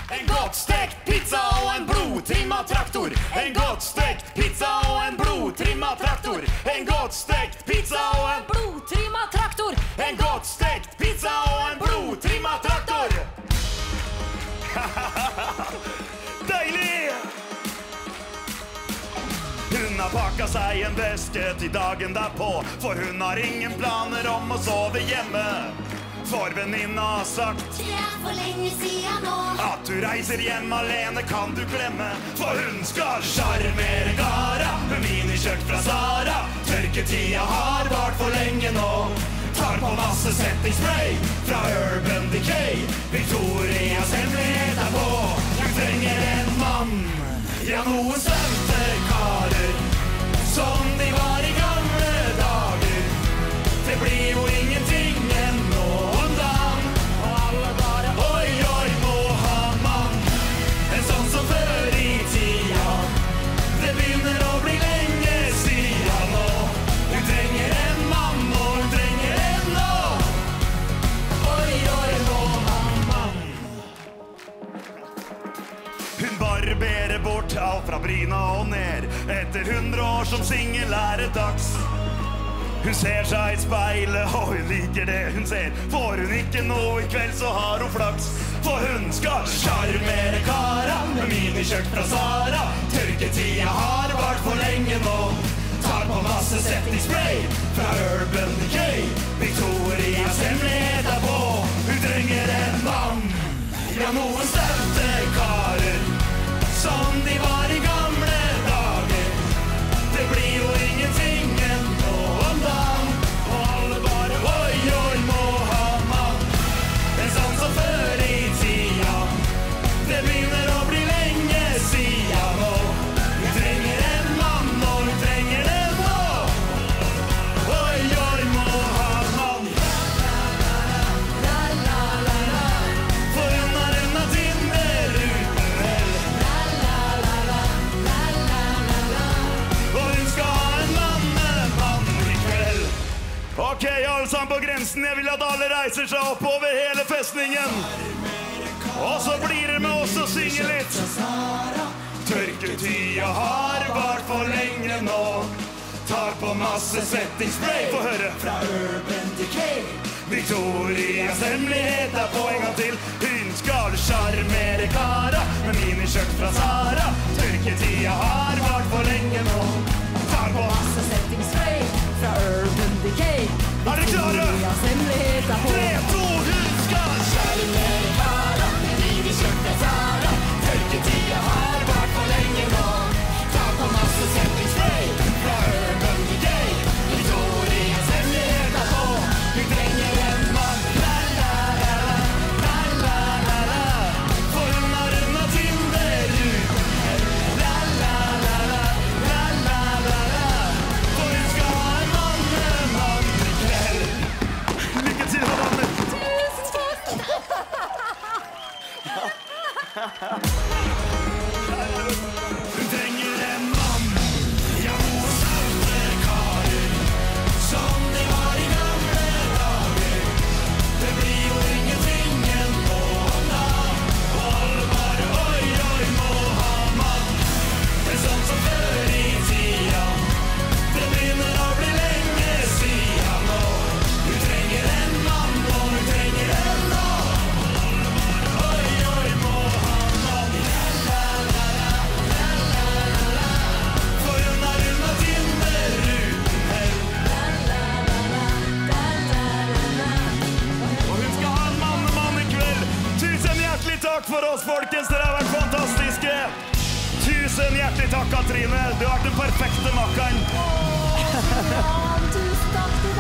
En godt stekt pizza og en blodtrimma traktor. En godt stekt pizza og en blodtrimma traktor. En godt stekt pizza og en blodtrimma traktor. En godt stekt pizza og en blodtrimma traktor. Deilig! Hun har pakket seg en veske til dagen derpå, for hun har ingen planer om å sove hjemme. For venninna har sagt det for lenge siden nå at du reiser hjem alene kan du glemme. For hun skal sjarmere Gara med minikjøtt fra Zara. Tørketida har vart for lenge nå. Tar på masse settingspray fra Urban Decay. Victorias hemmelighet på. Hun trenger en mann, ja noen svente karer, som de var i gamle dager. Det blir jo ingenting ennå om dagen, og alle bare oi, oi, må ha mann. En sånn som før i tida. Det begynner å bli lenge siden nå. Hun trenger en mann, og hun trenger en nå. Oi, oi, må ha mann. Hun barberer bort alt fra bryna og ned. Etter 100 år som singel er det dags. Hun ser seg i speilet, og hun liker det hun ser. Får hun ikke noe i kveld, så har hun flaks. For hun skal sjarmere Cara med minikjøtt fra Zara. Tørketida har vart for lenge nå. Tar på masse settingspray fra Urban Decay. Victorias hemmelighet på. Hun trenger en mann, ja noen sterke karer, som de var i gamle dager. Det blir jo ingenting ennå om dagen, og alle bare oi, oi, må ha mann. En sånn som før i tida. Det begynner å bli lenge siden nå. Hun trenger en mann, og hun trenger en nå. Oi, oi, må ha mann. For hun har unna Tinder uten hell. Og hun skal ha en mann i kveld. Ok, alle sammen på grensen. Jeg vil at alle reiser seg opp over hele festningen. Og så blir det med oss å synge litt. Tørketida har vart for lenge nå. Tar på masse settingspray. Få høre fra Urban Decay. Victorias hemmelighet på en gang til. Hun skal sjarmere Cara med minikjøtt fra Zara. Tørketida har vart for lenge nå. Tar på masse Settingspray fra Urban Decay. Er dere klare? Victorias hemmelighet på. 3, 2, hun skal sjarmere Cara med minikjøtt fra Zara. Tørketida har vart for lenge nå. Tar på masse settingspray fra Urban Decay. Victorias hemmelighet på. Hun trenger en mann. La, la, la, la, la, la, la. For hun har unna Tinder uten hell. La, la, la, la, la, la, la, la. For hun skal ha en mann i kveld. Lykke til, madammer. Hun trenger en mann, ja noen sterke karer, som de var i gamle dager. Det blir jo ingenting ennå om dagen, og alle bare oi, oi, må ha mann. En sånn som før i tida. Det begynner å bli lenge siden nå. Hun trenger en mann, og hun trenger en nå. Oi, oi, må ha mann. La, la, la, la, la, la, la. For hun har unna Tinder uten hell. Og hun skal ha en mann i kveld. Tusen hjertelig takk for oss, folkens. Dere har vært fantastiske. Tusen hjertelig takk, Katrine. Du har vært den perfekte makkeren. Tusen takk til